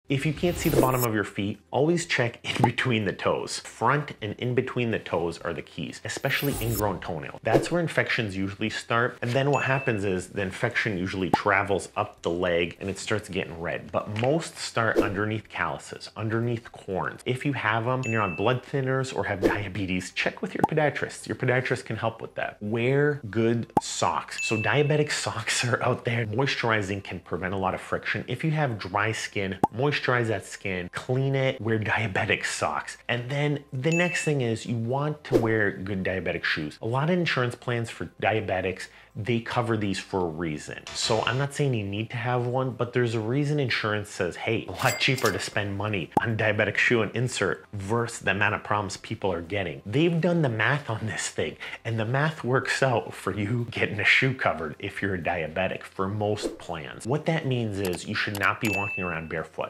If you can't see the bottom of your feet, always check in between the toes. Front and in between the toes are the keys, especially ingrown toenail. That's where infections usually start. And then what happens is the infection usually travels up the leg and it starts getting red. But most start underneath calluses, underneath corns. If you have them and you're on blood thinners or have diabetes, check with your podiatrist. Your podiatrist can help with that. Wear good socks. So diabetic socks are out there. Moisturizing can prevent a lot of friction. If you have dry skin, moisturize that skin, clean it, wear diabetic socks. And then the next thing is you want to wear good diabetic shoes. A lot of insurance plans for diabetics, they cover these for a reason. So I'm not saying you need to have one, but there's a reason insurance says, hey, a lot cheaper to spend money on diabetic shoe and insert versus the amount of problems people are getting. They've done the math on this thing, and the math works out for you getting a shoe covered if you're a diabetic for most plans. What that means is you should not be walking around barefoot.